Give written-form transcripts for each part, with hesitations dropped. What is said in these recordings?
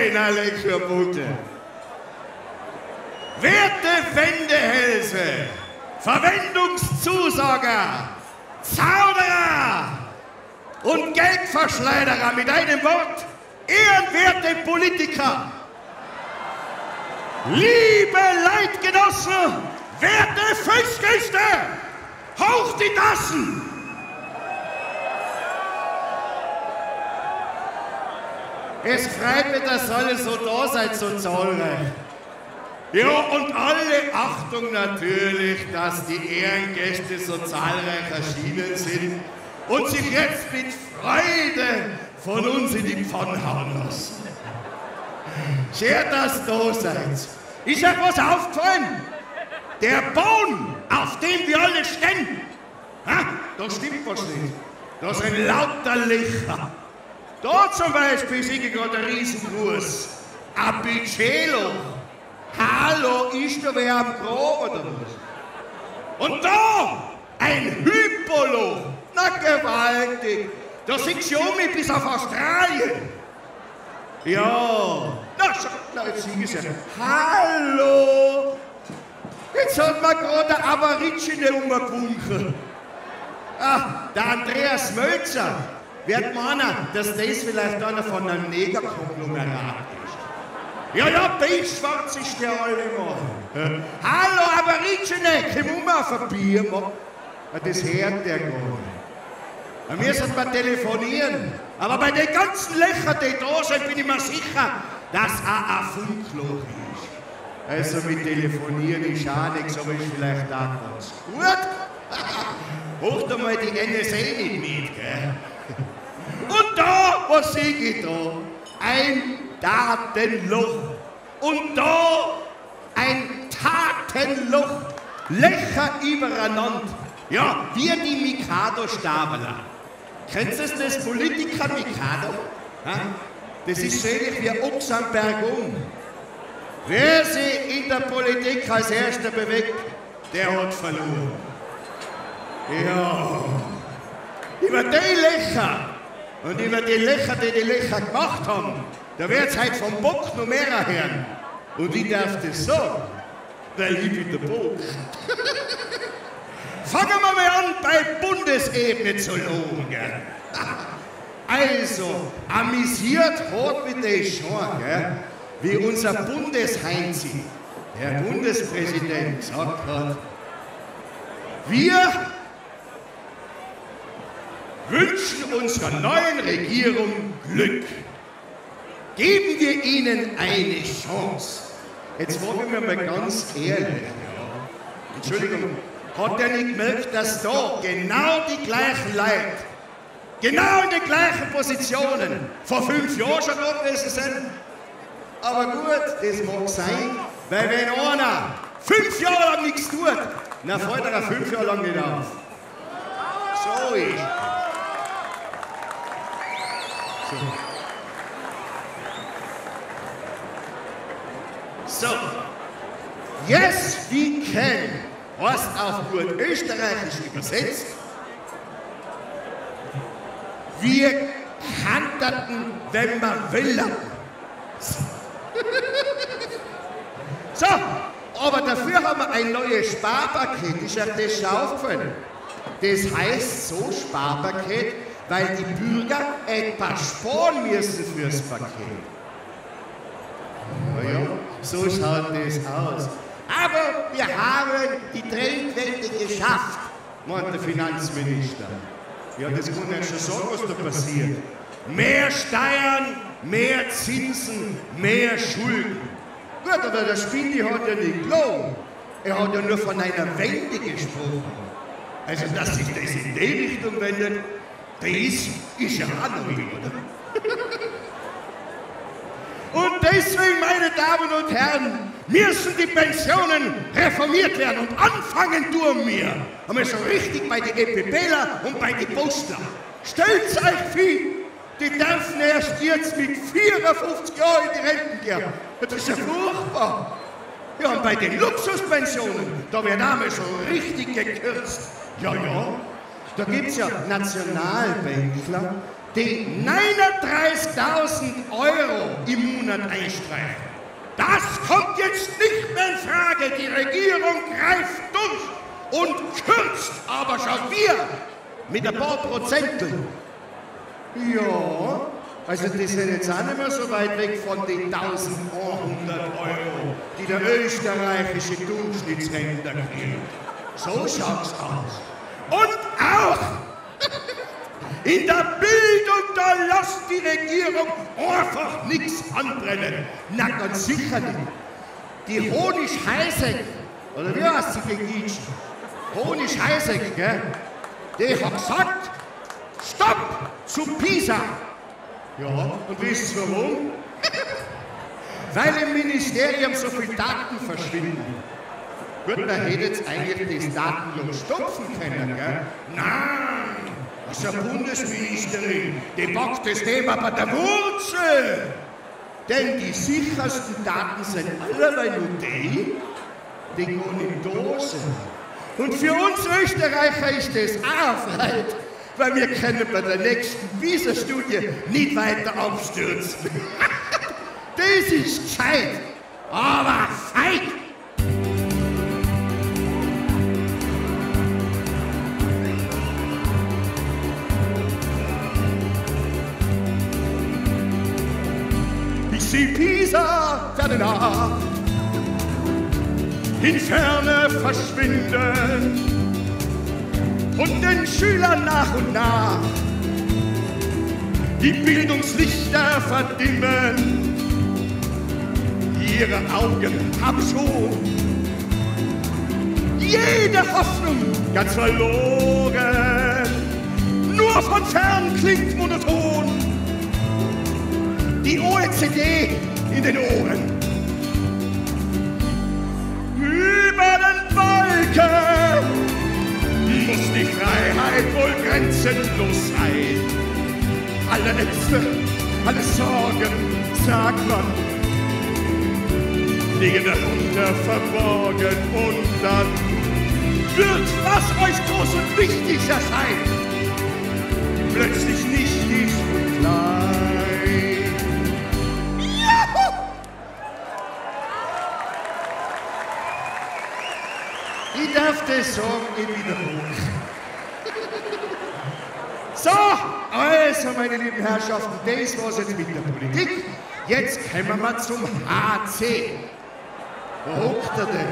Heiner Leckerbutte. Werte Wendehälse, Verwendungszusager, Zauderer und Geldverschleiderer, mit einem Wort, ehrenwerte Politiker, liebe Leitgenossen, werte Festgäste, hoch die Tassen! Es freut mich, dass alle so da seid, so zahlreich. Ja, und alle Achtung natürlich, dass die Ehrengäste so zahlreich erschienen sind und sich jetzt mit Freude von uns in die Pfanne hauen lassen. Schön, dass ihr da seid. Ist euch was aufgefallen? Der Baum, auf dem wir alle stehen, da stimmt was nicht. Da sind lauter Löcher. Da zum Beispiel sehe ich gerade einen Riesengruß. Ein Budgetloch. Hallo, ist da wer am Grab oder was? Und da ein Hypoloch. Na gewaltig. Da siehst du um bis auf Australien. Ja. Na, jetzt sieh ich's ja. Hallo. Jetzt hat man gerade eine Aborigine umgebunken. Der Andreas Mölzer. Wird meinen, dass das vielleicht einer von einem Negerkonglomerat ist. Ja, pechschwarz ist der allemal. Hallo, Aborigine, komm auf ein Bier, Mann. Das hört der gar nicht. Wir müssen mal telefonieren. Aber bei den ganzen Löchern, die da sind, bin ich mir sicher, dass auch ein Funkloch ist. Also mit Telefonieren ist auch nichts, aber ist vielleicht auch ganz gut. Hocht einmal die NSA nicht mit, gell? Und da, was sehe ich da? Ein Datenloch. Und da ein Tatenloch. Löcher übereinander. Ja, wie die Mikado-Stabler. Kennst du das Politiker Mikado? Das ist so ähnlich wie Ochs am Berg um. Wer sich in der Politik als Erster bewegt, der hat verloren. Ja, über die Löcher und über die Löcher, die die Löcher gemacht haben, da wird's heute vom Bock noch mehr hören. Und ich darf das sagen, weil ich bin der Bock. Fangen wir mal an, bei Bundesebene zu loben, gell? Also, amüsiert hat mich das schon, gell? Wie unser Bundesheinzi, der Bundespräsident, gesagt hat, wir wünschen unserer neuen Regierung Glück. Geben wir ihnen eine Chance. Jetzt fragen wir mal ganz ehrlich, Entschuldigung, hat er nicht gemerkt, dass da genau die gleichen Leute, genau in den gleichen Positionen vor 5 Jahren schon da gewesen sind? Aber gut, das mag sein, weil wenn einer 5 Jahre lang nichts tut, dann fällt er 5 Jahre lang nicht auf. So ist. So. Yes, we can. Was auf gut österreichisch übersetzt. Wir kanterten, wenn wir wollen. So, aber dafür haben wir ein neues Sparpaket. Ist euch das schon aufgefallen? Das heißt so Sparpaket, weil die Bürger etwas sparen müssen fürs Paket. Naja, so schaut das aus. Aber wir haben die Trendwende geschafft, meint der Finanzminister. Ja, das kann ja schon sagen, was da passiert. Mehr Steuern, mehr Zinsen, mehr Schulden. Gut, aber der Spindi hat ja nicht gelogen. Er hat ja nur von einer Wende gesprochen. Also, dass sich das in die Richtung wendet, das ist ja auch noch nicht, oder? Und deswegen, meine Damen und Herren, müssen die Pensionen reformiert werden und anfangen tun wir. Haben wir so richtig bei den EPPler und bei den Postler. Stellt euch viel, die dürfen erst jetzt mit 54 Jahren in die Renten gehen. Das ist ja furchtbar. Ja, und bei den Luxuspensionen, da wird einmal so richtig gekürzt. Ja, da gibt es ja Nationalbänkler, die 39.000 Euro im Monat einstreichen. Das kommt jetzt nicht mehr in Frage. Die Regierung greift durch und kürzt aber schon wir mit ein paar Prozenteln. Ja, also das sind jetzt auch nicht mehr so weit weg von den 1.100 Euro, die der österreichische Durchschnittsrentner kriegt. So schaut's aus. Und auch in der Bildung, da lässt die Regierung einfach nichts anbrennen. Na, ganz sicher nicht. Die Honig-Heisek, oder wie heißt sie gegen Itchen? Honig-Heisek, gell? Die hat gesagt, Stopp zu PISA. Ja, und wisst ihr warum? Weil im Ministerium so viele Daten verschwinden. Gut, man hätte jetzt eigentlich das Datenloch stopfen können, gell? Nein, das ist eine Bundesministerin, die packt das Thema bei der Wurzel. Denn die sichersten Daten sind allerlei nur die gar nicht da sind. Und für uns Österreicher ist das auch weit, weil wir können bei der nächsten PISA-Studie nicht weiter abstürzen. Das ist gescheit, aber feig. Ich sehe PISA ferne Nacht in Ferne verschwinden und den Schülern nach und nach die Bildungslichter verdimmen. Ihre Augen haben schon jede Hoffnung ganz verloren. Nur von fern klingt monoton die OECD in den Ohren. Über den Wolken muss die Freiheit wohl grenzenlos sein. Alle Ängste, alle Sorgen, sagt man, liegen darunter verborgen. Und dann wird, was euch groß und wichtig erscheint, plötzlich nichtig und klein. Juhu! Ich darf das sagen, ich wiederhole. So, also meine lieben Herrschaften, das war's jetzt mit der Politik. Jetzt kommen wir zum HC. Wo hockt er denn?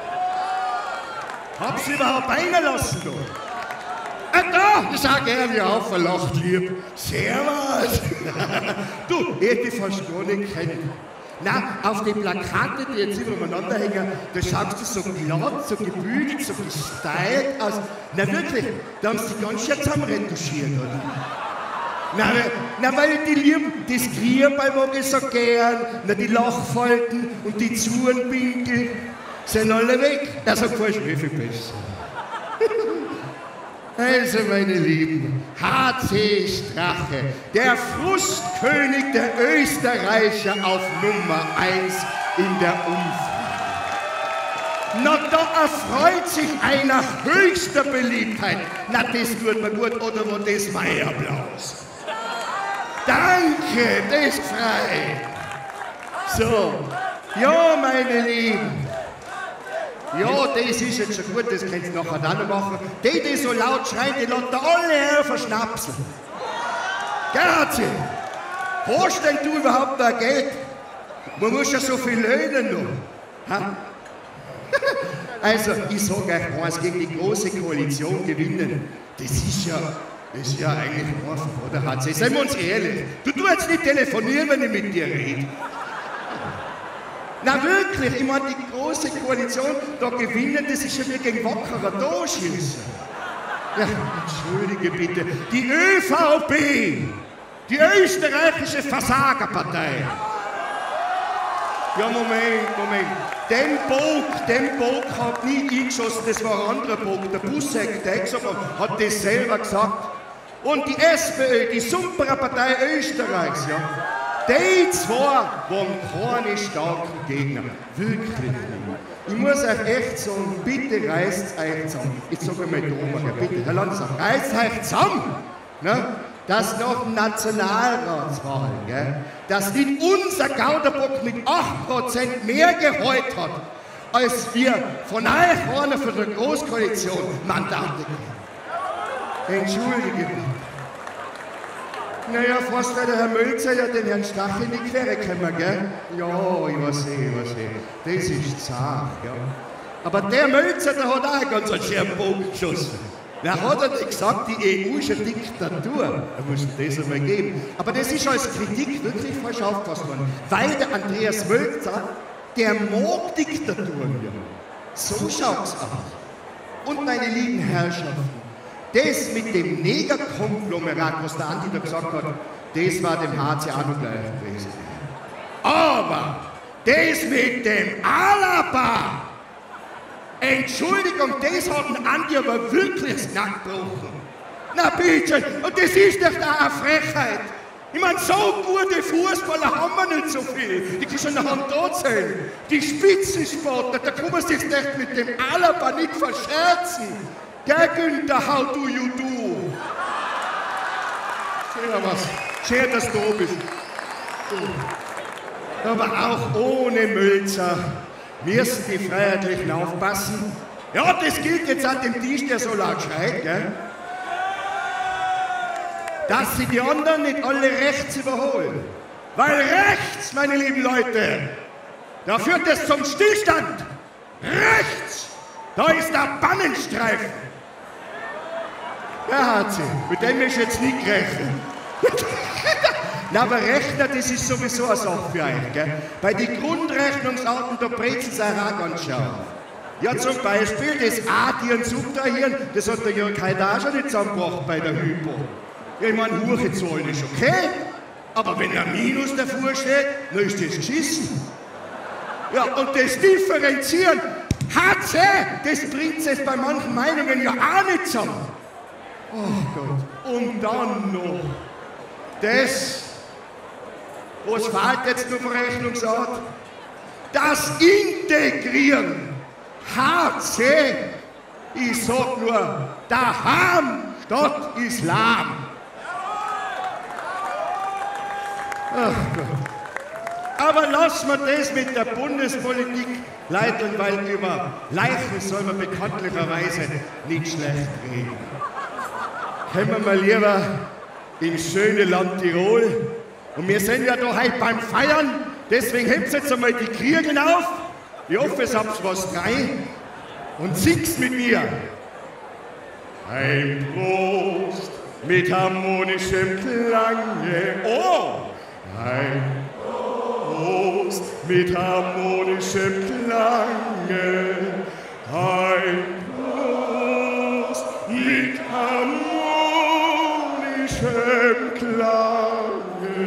Hab's überhaupt einlassen da? Da, das sag er ja auch, verlacht lieb. Servus. Du, hätte ich fast gar nicht kennen. Na, auf den Plakaten, die jetzt übereinander hängen, da schaust du so glatt, so gebügelt, so gestylt aus. Na wirklich, da haben sie ganz schön zusammenretuschiert, oder? Na, weil die lieben, das Grierball mag ich so gern, na, die Lachfalten und die Zurenwinkel sind alle weg. Das gefällt mir viel besser. Also, meine Lieben, HC Strache, der Frustkönig der Österreicher auf Nummer 1 in der Umfrage. Na, da erfreut sich einer höchster Beliebtheit. Na, das tut mir gut, oder wo das mein Applaus. Danke, das frei. So, ja, meine Lieben. Ja, das ist jetzt schon gut, das könnt ihr nachher dann machen. Die so laut schreien, die lassen alle verschnapsen. Grazie. Hast denn du überhaupt noch Geld? Man muss ja so viel löhnen noch. Ha? Also, ich sage euch eins, gegen die große Koalition gewinnen, das ist ja eigentlich einfach, oder HC? Seien wir uns ehrlich. Du tust jetzt nicht telefonieren, wenn ich mit dir rede. Na wirklich, ich meine, die große Koalition, da gewinnen, das ist ja wie gegen wackerer Torschüsse. Ja, entschuldige bitte, die ÖVP, die österreichische Versagerpartei. Ja, Moment. Den Bock hat nie eingeschossen, das war ein anderer Bock. Der Busseck, der Exobock, hat das selber gesagt. Und die SPÖ, die Superpartei Österreichs, ja. Die zwei waren keine starken Gegner. Wirklich nicht. Ich muss euch echt sagen, bitte reißt euch zusammen. Ich sage mal da, bitte, Herr Landesrat, reißt euch zusammen. Ne? dass nach dem Nationalratswahl, gell, dass nicht unser Gauderbock mit 8% mehr Gehalt hat, als wir von euch einer von der Großkoalition Mandate kriegen. Entschuldige bitte. Naja, fast weil der Herr Mölzer ja den Herrn Stach in die Quere gekommen, gell? Ja, ich weiß das ist zart, ja. Aber der Mölzer, der hat auch einen ganz schönen Bogen geschossen. Der hat ja nicht gesagt, die EU ist eine Diktatur. Er muss das einmal geben. Aber das ist als Kritik wirklich falsch aufgefasst worden. Weil der Andreas Mölzer, der mag Diktaturen hier. So schaut's aus. Und meine lieben Herrschaften, das mit dem Negerkonglomerat, was der Andi da gesagt hat, das war dem HC auch noch gleich gewesen. Aber das mit dem Alaba, Entschuldigung, das hat den Andi aber wirklich das Knack gebrochen. Na bitte, und das ist doch da eine Frechheit. Ich meine, so gute Fußballer haben wir nicht so viel. Die können schon Hand da zählen. Die Spitzensportler, da kann man sich nicht mit dem Alaba nicht verscherzen. Gell, Günther, how do you do? Schön, dass du da bist. Aber auch ohne Mölzer müssen die Freiheitlichen aufpassen. Ja, das gilt jetzt an dem Tisch, der so laut schreit, gell? Dass sie die anderen nicht alle rechts überholen. Weil rechts, meine lieben Leute, da führt es zum Stillstand. Rechts, da ist der Bannenstreifen. Ja, HC, mit dem ist jetzt nicht gerechnet. Na, aber Rechner, das ist sowieso eine Sache für euch, gell? Bei den Grundrechnungsarten, da brezeln sie auch ganz scharf. Ja, zum Beispiel das Adien-Subtrahieren, das hat der Jörg heute auch schon nicht zusammengebracht bei der Hypo. Ja, ich meine, Huche zahlen ist okay, aber wenn ein Minus davor steht, dann ist das geschissen. Ja, und das Differenzieren, HC, das bringt es bei manchen Meinungen ja auch nicht zusammen. Oh Gott, und dann noch das, was fehlt jetzt noch Rechnungsart? Das Integrieren. HC, ich sag nur, daheim statt Islam. Ach Gott. Aber lassen wir das mit der Bundespolitik leiten, weil über Leichen soll man bekanntlicherweise nicht schlecht reden. Kommen wir mal lieber ins schöne Land Tirol. Und wir sind ja da heute beim Feiern, deswegen hebt jetzt einmal die Kriegen auf. Ich hoffe, es habt was frei. Und singt's mit mir. Ein Prost mit harmonischem Klange. Oh! Ein Prost mit harmonischem Klange. Ein Prost mit harmonischem Klange.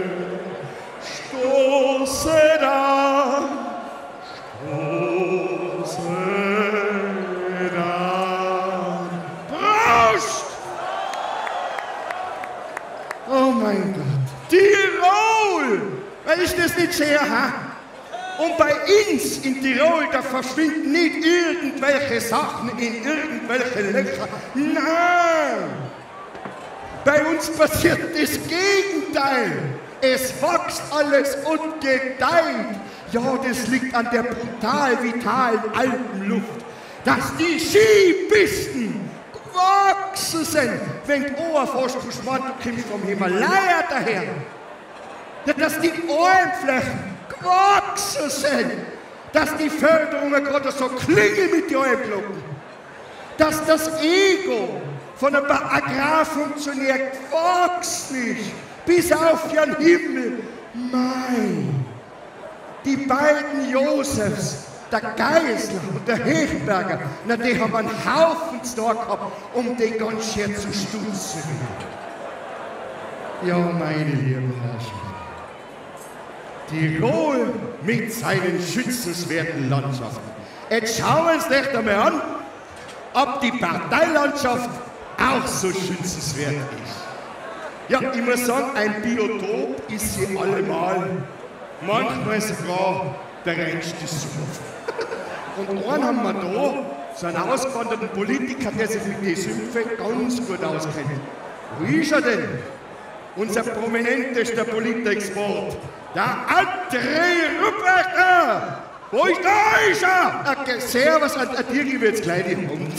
Stoße an, stoße an. Prost! Oh mein Gott. Tirol! Ist das nicht sehr, ha? Und bei uns in Tirol, da verschwinden nicht irgendwelche Sachen in irgendwelche Löcher. Nein! Bei uns passiert das Gegenteil. Es wächst alles und gedeiht. Ja, das liegt an der brutal vitalen Alpenluft, dass die Skipisten gewachsen sind, wenn die Oberforschungsmantel kommt vom Himalaya daher. Ja, dass die Almflächen gewachsen sind, dass die Förderungen gerade so klingen mit den Almglocken, dass das Ego von ein paar Agrarfunktionären gewachsen ist, bis auf den Himmel. Mein, die beiden Josefs, der Geisler und der Hechberger, na, die haben einen Haufen da gehabt, um den ganz schön zu stutzen. Ja, meine lieben Herrschaften, Tirol mit seinen schützenswerten Landschaften. Jetzt schauen wir uns nicht einmal an, ob die Parteilandschaft auch so schützenswert ist. Ja, ich muss sagen, ein Biotop ist sie allemal. Manchmal sogar der reinste Sumpf. Und einen haben wir da, so einen ausgewanderten Politiker, der sich mit den Sümpfen ganz gut auskennt. Wo ist er denn? unser prominentester Politexport, der André Rupperter. Wo ist da? Ist er? Okay, servus, an dir gebe ich jetzt gleich die Hand.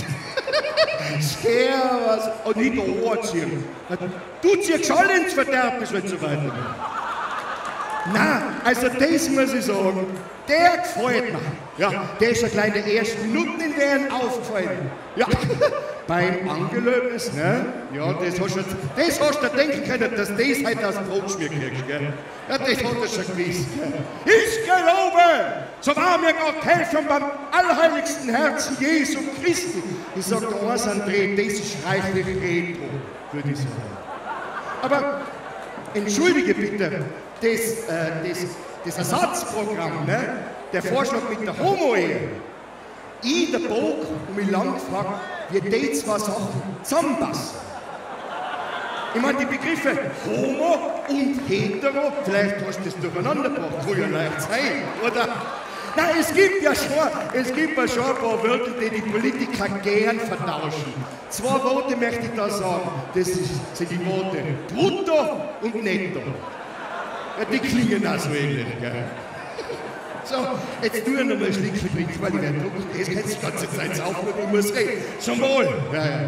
Servus. Und nicht da anziehen. Du ziehst alle ins Verderben, wenn es so weitergeht. Nein, also das muss ich sagen, der gefällt mir. Ja, der ist ja gleich in den ersten Minuten in deren aufgefallen. Ja, beim Angelöbnis, ne? Ja, das hast du denken können, dass das heute aus dem Brotschmier kriegst, gell? Ja, das hat er schon gewusst, gell? Ich glaube, so war mir Gott helfen beim allerheiligsten Herzen Jesu Christi. Ich sag da eins, André, das ist reichlich retro, würde ich sagen. Aber, entschuldige bitte, das Ersatzprogramm, ne? Der Vorschlag mit der Homo-Ehe. Ich, der Bog, und mich lang gefragt, wie die zwei Sachen zusammenpassen. Ich meine, die Begriffe Homo und Hetero, vielleicht hast du das durcheinander gebracht, kann ja leicht sein, oder? Nein, es gibt ja schon ein paar Wörter, die die Politiker gern vertauschen. Zwei Worte möchte ich da sagen, das sind die Worte brutto und netto. Ja, die klingen auch so ähnlich, gell? So, jetzt tue ich noch mal ein Schlickchen trinken, weil ich werde drucken. Das kannst du die ganze Zeit saufen, ich muss reden. Zum Wohl. Ja, ja.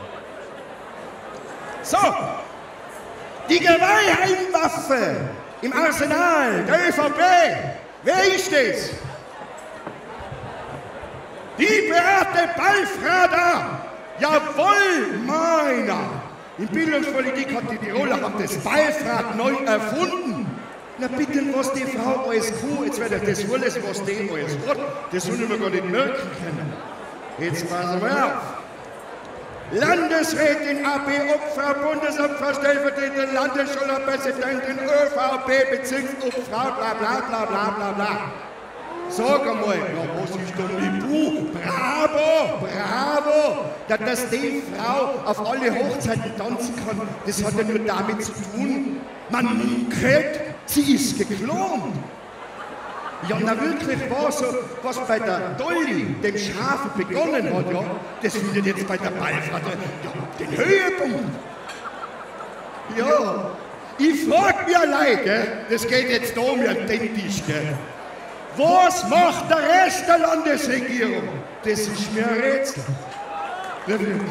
So, die Geheimwaffe im Arsenal der ÖVP. Wer ist das? Die Beate Balfrader. Jawohl, meiner. In Bildungspolitik hat die Tiroler das Balfrad neu erfunden. Na bitte, was die Frau alles kann, jetzt werde ich das alles, was die alles hat, das soll ich mir gar nicht merken können. Jetzt passen wir auf. Landesrätin AB Obfrau, Bundesobfrau, stellvertretende Landesschülerpräsidentin, ÖVP, Bezirksobfrau, bla bla bla bla bla bla. Sag einmal, ja, was ist denn mit Buch? Bravo, bravo, dass die Frau auf alle Hochzeiten tanzen kann, das hat ja nur damit zu tun, man munkelt, sie ist geklont. Ja, na wirklich war so, was bei der Dolly, dem Schafen, begonnen hat, ja, das findet jetzt bei der Balfrader ja, den Höhepunkt. Ja, ich frag mich allein, gell, das geht jetzt da um den Tisch, gell. Was macht der Rest der Landesregierung? Das ist mir ein Rätsel. Ja, wirklich.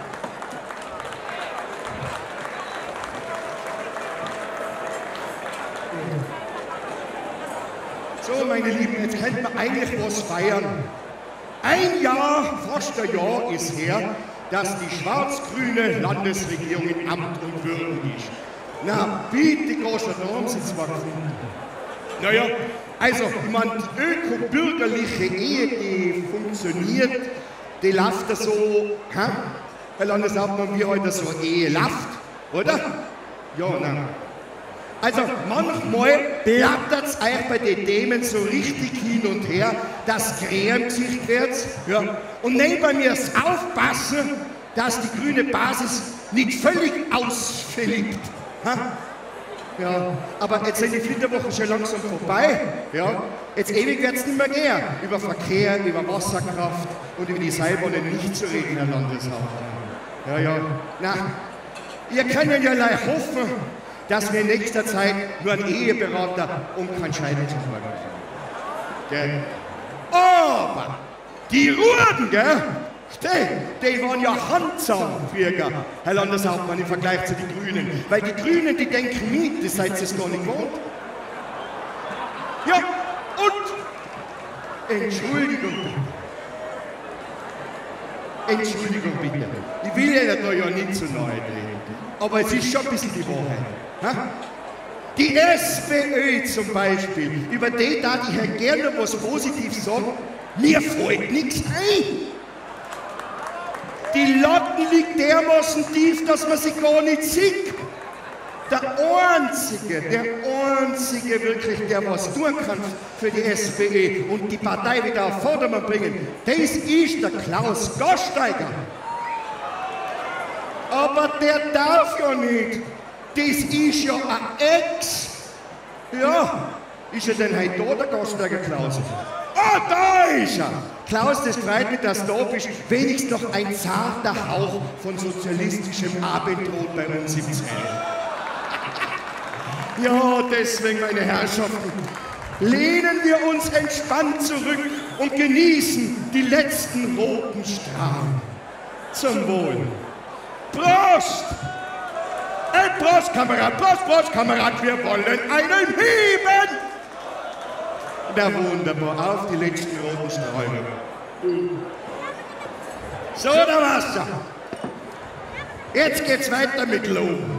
So, meine Lieben, jetzt könnte man eigentlich was feiern. Ein Jahr, fast ein Jahr ist her, dass die schwarz-grüne Landesregierung in Amt und Würden ist. Na, bitte, Gott, da haben sie zwar gefunden. Naja, also, ich meine, die öko-bürgerliche Ehe, die funktioniert, die läuft so, Herr Landeshauptmann, wie heute so eine Ehe läuft, oder? Ja, nein. Also, manchmal plattert es euch bei den Themen so richtig hin und her, dass Krähe im Gesicht wird. Ja. Und neben mir ist aufpassen, dass die grüne Basis nicht völlig ausflippt. Ja, aber jetzt sind die Flitterwochen schon langsam vorbei. Ja, jetzt ewig wird es nicht mehr gehen. Über Verkehr, über Wasserkraft und über die Seilbahnen nicht zu reden, Herr Landeshauptmann. Ja, ja. Na, ihr könnt ja leicht hoffen, dass wir in nächster Zeit nur einen Eheberater und keinen Scheidungsanwalt haben. Aber die Ruhrden, gell? Die waren ja handsam früher, Herr Landeshauptmann, im Vergleich zu den Grünen. Weil die Grünen, die denken mit, das seid ihr es gar nicht gewohnt. Ja, und Entschuldigung bitte. Ich will ja da ja nicht zu nahe treten, aber es ist schon ein bisschen die Wahrheit. Ha? Die SPÖ zum Beispiel, über die darf ich ja gerne was Positives sagen, mir fällt nichts ein. Die Latten liegt dermaßen tief, dass man sie gar nicht sieht. Der Einzige wirklich, der was tun kann für die SPÖ und die Partei wieder auf Vordermann bringen, das ist der Klaus Gasteiger. Aber der darf ja nicht. Das ist ja ein Ex. Ja, ist er denn heute da, der Gasteiger Klaus? Ah, da ist er! Klaus, das freut mich, dass du da bist. Wenigstens noch ein zarter Hauch von sozialistischem Abendrot bei uns im Zelt. Ja, deswegen, meine Herrschaften, lehnen wir uns entspannt zurück und genießen die letzten roten Strahlen. Zum Wohl. Prost! Prost, Kamerad, Prost, Kamerad, wir wollen einen heben! Na wunderbar, auf die letzten roten Strahlen. So, da war's ja. Jetzt geht's weiter mit Loben.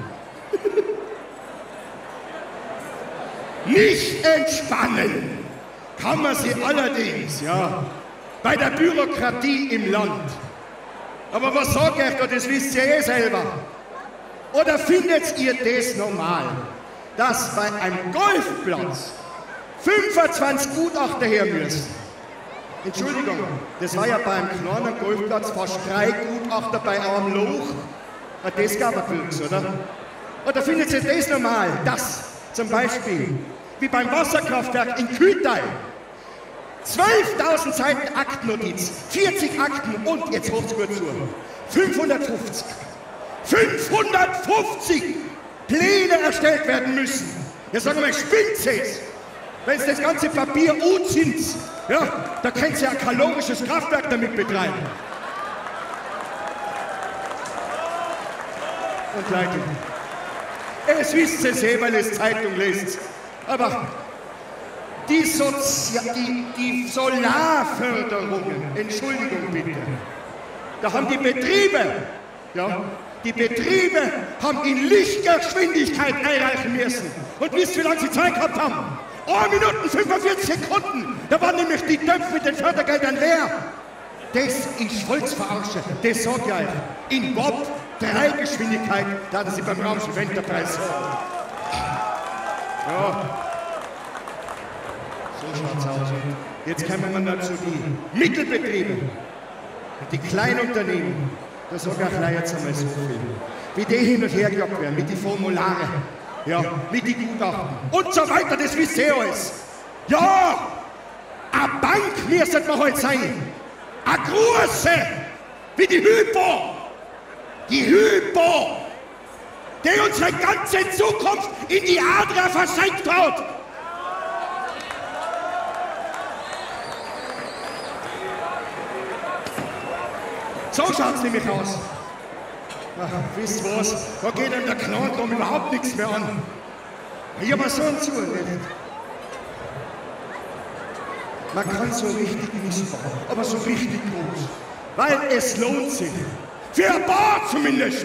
Nicht entspannen kann man sie allerdings, ja, bei der Bürokratie im Land. Aber was sag ich da, das wisst ihr eh selber. Oder findet ihr das normal, dass bei einem Golfplatz 25 Gutachter her müssen? Entschuldigung, das war ja bei einem kleinen Golfplatz fast 3 Gutachter bei einem Loch. Das gab es, oder? Oder findet ihr das normal, dass zum Beispiel, wie beim Wasserkraftwerk in Kühlteil, 12.000 Seiten Aktennotiz, 40 Akten und, jetzt hört's gut zu, 550 Pläne erstellt werden müssen. Ja, sagen wir mal, spinnt's jetzt? Wenn das ganze Papier sind, ja, da könnt ihr ein kalorisches Kraftwerk damit betreiben. Und Leute, es wisst ihr eh, weil ihr Zeitung lest, aber die Solarförderungen, Entschuldigung bitte, da haben die Betriebe, ja, die Betriebe haben in Lichtgeschwindigkeit einreichen müssen. Und wisst ihr, wie lange sie Zeit gehabt haben? 1 Minute 45 Sekunden, da waren nämlich die Töpfe mit den Fördergeldern leer. Das ist Volksverarsche, das sag ich euch. In Bob 3 Geschwindigkeit, da hatten sie beim Raumschiff Enterprise. Ja. So schaut's aus. Jetzt kommen wir noch zu den Mittelbetrieben, die Kleinunternehmen. Da sag ich euch jetzt einmal so viel. Wie die hin und her gejagt werden, mit den Formulare, ja, mit den Gutachten und so weiter, das wisst ihr alles. Ja, eine Bank müsste man heute sein. Eine große, wie die Hypo. Die Hypo, die unsere ganze Zukunft in die Adria versenkt hat. So schaut's nämlich aus. Ach, wisst ihr was? Da geht einem der Knankram überhaupt nichts mehr an. Ich hab so einen Zuhören. Man kann so richtig missbauen, aber so richtig groß. Weil es lohnt sich. Für ein paar zumindest.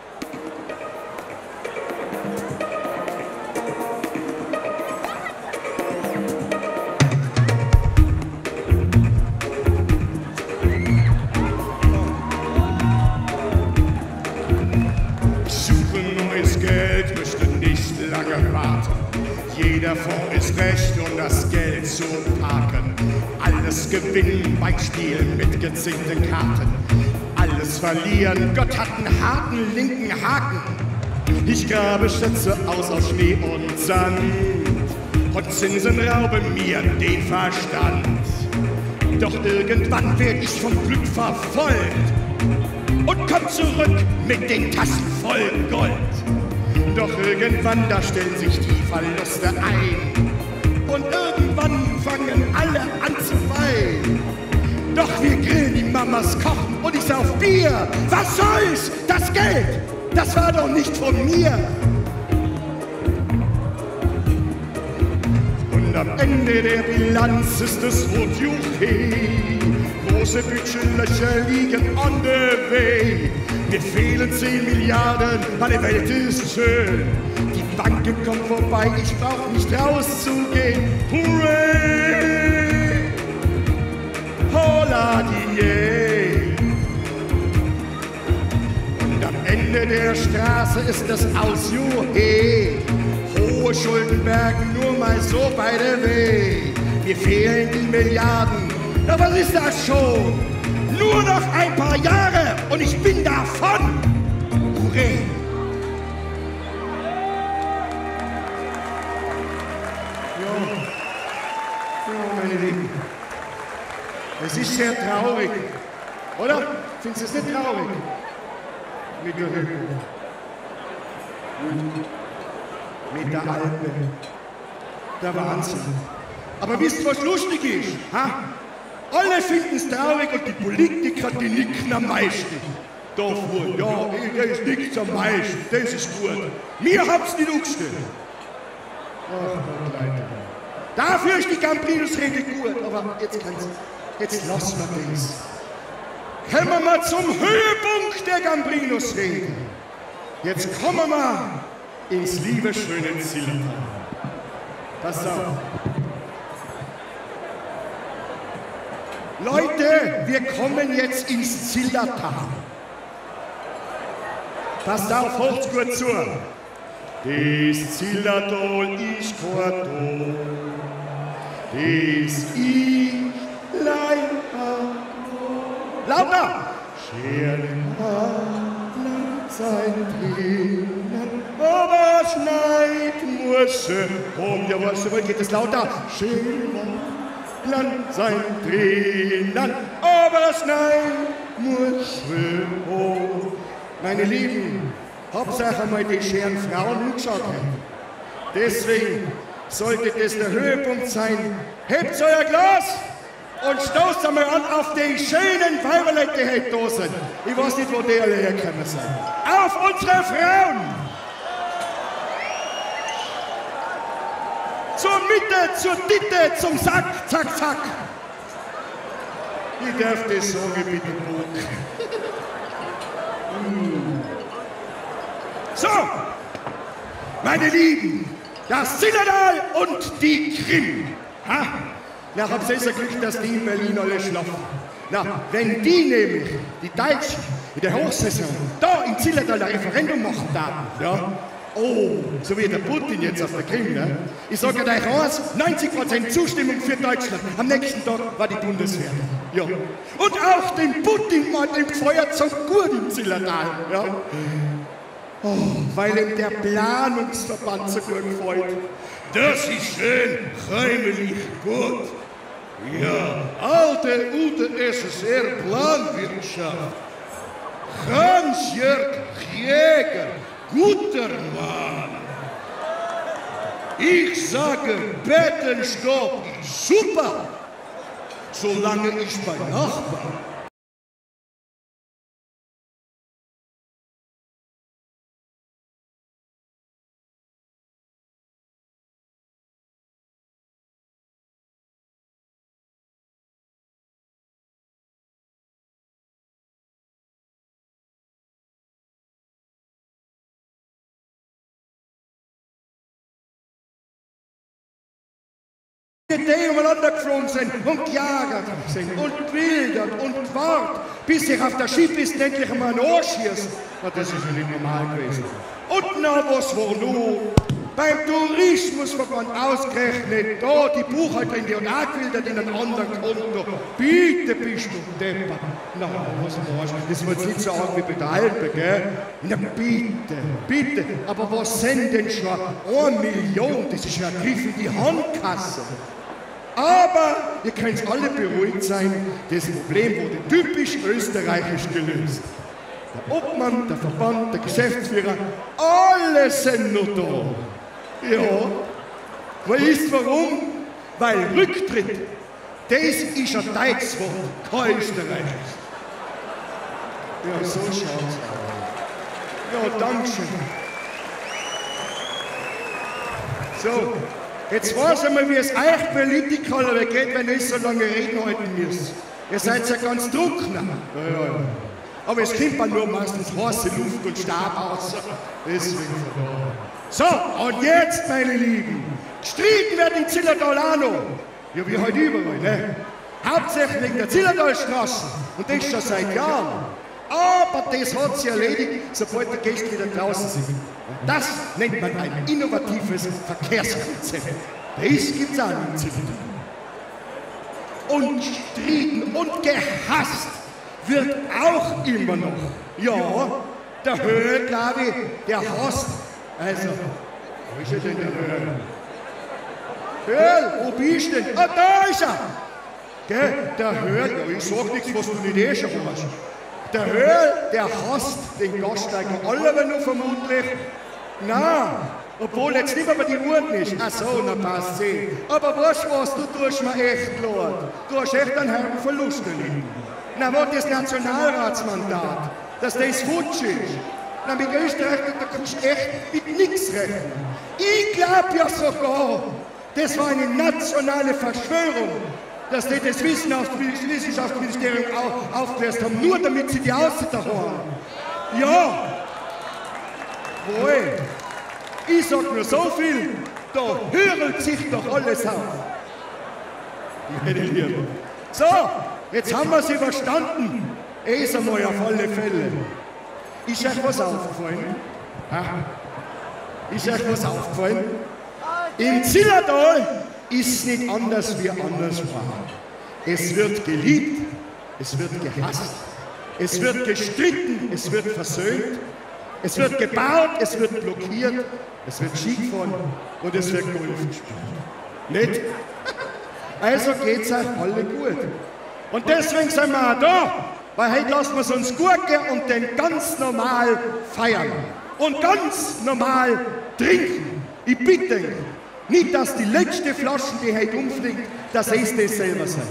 Jeder Fonds ist recht, um das Geld zu parken. Alles gewinnen bei Spielen mit gezinkten Karten. Alles verlieren, Gott hat einen harten linken Haken. Ich grabe Schätze aus Schnee und Sand. Und Zinsen rauben mir den Verstand. Doch irgendwann werd ich vom Glück verfolgt und komm zurück mit den Taschen voll Gold. Doch irgendwann, da stellen sich die Verluste ein. Und irgendwann fangen alle an zu weinen. Doch wir grillen, die Mamas kochen und ich sauf Bier. Was soll's? Das Geld, das war doch nicht von mir. Und am Ende der Bilanz ist es rot juchhe. Große Budgetlöcher liegen on the way. Mir fehlen 10 Milliarden, meine Welt ist schön. Die Banken kommen vorbei, ich brauch nicht rauszugehen. Hooray! Hola die. Und am Ende der Straße ist es aus, juhe. Hohe Schuldenbergen, nur mal so by the way. Mir fehlen die Milliarden, doch was ist das schon? Nur noch ein paar Jahre und ich bin davon. Hurray! Ja, meine Lieben. Es ist sehr traurig, oder? Findest du es nicht traurig? Mit der Hypo. mit der Alpe. Der Wahnsinn. Aber wisst ihr, was lustig ist? Ha? Alle finden es traurig und die Politiker, die nicken am meisten. Davor, ja, das nickt am meisten, das ist gut. Mir habt's nicht umgestellt. Ach Gott, Leute. Dafür ist die Gambrinus-Regel gut, aber jetzt lassen wir das. Kommen wir zum Höhepunkt der Gambrinus-Regel. Jetzt kommen wir ins liebe schöne Zillertal. Pass auf. Leute, wir kommen jetzt ins Zillertal. Passt auf, hört's gut zu. Das Zillertal ist kein Tal, das ist Leihart. Lauter! Scheren sein Tränen, aber schneit muss ja, was soll, geht es lauter? Scheren sein Tränen, aber schneit muss Meine Lieben, habt euch einmal die schönen Frauen angeschaut. Deswegen sollte das der Höhepunkt sein. Hebt euer Glas und stoßt einmal an auf die schönen Weiberleute, die heute da sind. Ich weiß nicht, wo die alle herkommen sind. Auf unsere Frauen! Zur Mitte, zur Ditte, zum Sack, zack, zack. Ich darf das sagen, bitte, Buch. So, meine Lieben, das Zillertal und die Krim. Ha? Na, habt ihr ja Glück, dass die in Berlin alle schlafen. Na, wenn die nämlich, die Deutschen, in der Hochsaison, da in Zillertal ein Referendum machen darf, ja, oh, so wie der Putin jetzt auf der Krim, ne? Ich sage euch eins, 90% Zustimmung für Deutschland. Am nächsten Tag war die Bundeswehr. Ja. Und auch den Putin mal dem Feuerzeug gut im Zillertal. Ja. Oh, weil ihm der Planungsverband so gut gefällt. Das ist schön, heimlich gut. Ja, alte UdSSR-Planwirtschaft. Hans-Jörg Jäger, guter Mann. Ich sage, Bettenstab ist super, solange ich bei Nachbarn. Die umeinander geflogen sind und gejagt sind und wildert und wart, bis sich auf das Schiff ist endlich einmal ein Ohr schießt. Na, das ist ja nicht normal gewesen. Und na, was war noch? Beim Tourismusverband ausgerechnet, da die Buchhalterin, die hat auch gewildert in einem anderen Konto. Bitte bist du Depper. Na, was war's? Das wird nicht so arg wie bei der Alpe, gell? Na, bitte. Aber was sind denn schon 1 Million? Das ist ja ein Griff in die Handkasse. Aber ihr könnt alle beruhigt sein, das Problem wurde typisch österreichisch gelöst. Der Obmann, der Verband, der Geschäftsführer, alle sind noch da. Ja, weißt warum? Weil Rücktritt, das ist ein deutsches Wort, kein österreichisches. Ja, so schaut's aus. Ja, dankeschön. So. Jetzt weiß ich mal, wie es euch Politiker geht, wenn ihr so lange Reden halten müsst. Ihr seid ja ganz trockner. Ja. Aber es kommt dann nur meistens heiße Luft und Staub aus. Deswegen. So, und jetzt, meine Lieben, gestritten wird in Zillertal auch noch. Ja, wie heute überall, ne? Hauptsächlich wegen der Zillertalstraße. Und das schon seit Jahren. Aber das hat sich erledigt, sobald die Gäste wieder draußen sind. Und das nennt man ein innovatives Verkehrskonzept. Das gibt es auch in Zillertal. Und gestritten und gehasst wird auch immer noch. Ja, der Höhe, glaube ich, der hasst. Also, wo ist er denn, der Höhe? Höhe, wo bist du denn? Ah, da ist er! Gell, der Höhe, ja, ich sag nichts, was du nicht schon hast. Der Höhe, der hasst den Gaststeiger alle, wenn du vermutlich. Na, Obwohl jetzt nicht mehr die Uhr ist. Ach so, na passt sie. Aber weißt du was, du tust mir echt leid. Du hast echt einen herben Verlust erlitten. Na, was das Nationalratsmandat, dass das futsch ist. Na, mit Österreich, da kannst du echt mit nichts rechnen. Ich glaube ja sogar, das war eine nationale Verschwörung, dass die das Wissenschaftsministerium aufgelöst haben, nur damit sie die Aussitter haben. Ja, wohl. Ich sag nur so viel, da hört sich doch alles auf. Meine Lieben. So, jetzt haben wir sie verstanden. Ist einmal auf alle Fälle. Ist euch was aufgefallen? Ist euch was aufgefallen? Im Zillertal ist es nicht anders wie anderswo. Es wird geliebt, es wird gehasst, es wird gestritten, es wird versöhnt, es wird gebaut, es wird blockiert, es wird Ski gefahren und es wird Golf gespielt. Nicht? Also geht's euch alle gut. Und deswegen sind wir auch da, weil heute lassen wir es uns gut gehen und den ganz normal feiern. Und ganz normal trinken. Ich bitte euch, nicht, dass die letzte Flasche, die heute umfliegt, dass ihr das selber seid.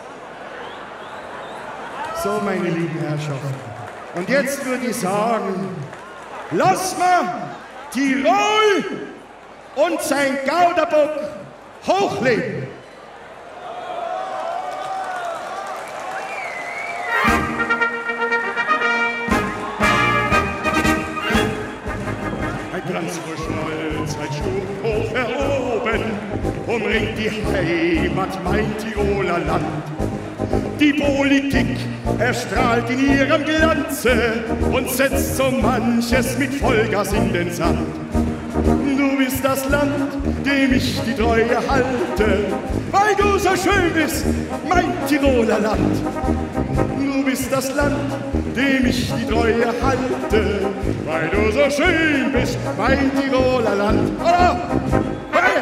So, meine lieben Herrschaften. Und jetzt würde ich sagen, lass mal Tirol und sein Gauderbock hochleben. Ein Glanzverschmalz, ein Schuh hoch erhoben, umringt die Heimat, mein Tiroler Land. Die Politik erstrahlt in ihrem Glanze und setzt so manches mit Vollgas in den Sand. Du bist das Land, dem ich die Treue halte, weil du so schön bist, mein Tiroler Land. Du bist das Land, dem ich die Treue halte, weil du so schön bist, mein Tiroler Land. Oh! Hey!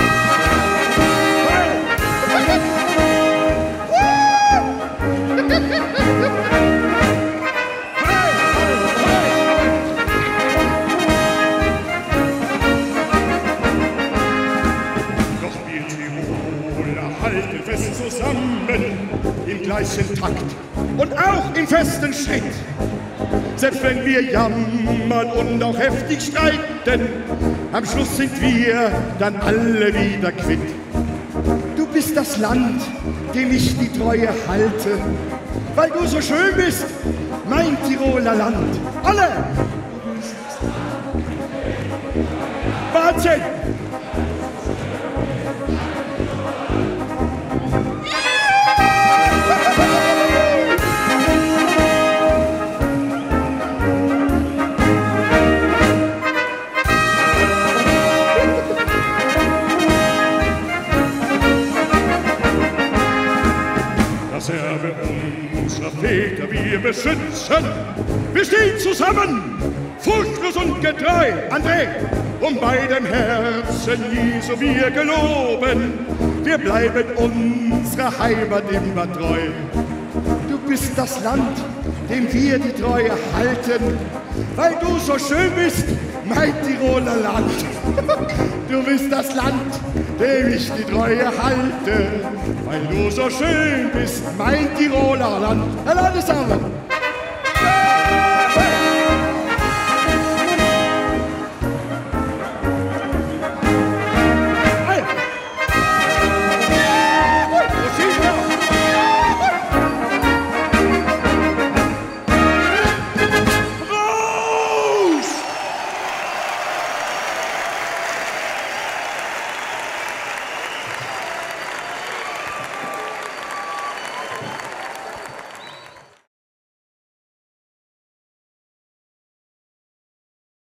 Zusammen im gleichen Takt und auch im festen Schritt. Selbst wenn wir jammern und auch heftig streiten, am Schluss sind wir dann alle wieder quitt. Du bist das Land, dem ich die Treue halte, weil du so schön bist, mein Tiroler Land. Alle! Wahnsinn! Das Erbe unserer Väter wir beschützen. Wir stehen zusammen, furchtlos und getreu, André, um bei dem Herzen Jesu wir geloben. Wir bleiben unserer Heimat immer treu. Du bist das Land, dem wir die Treue halten, weil du so schön bist, mein Tiroler Land. Du bist das Land, dem ich die Treue halte, weil du so schön bist, mein Tiroler Land. Hallo zusammen.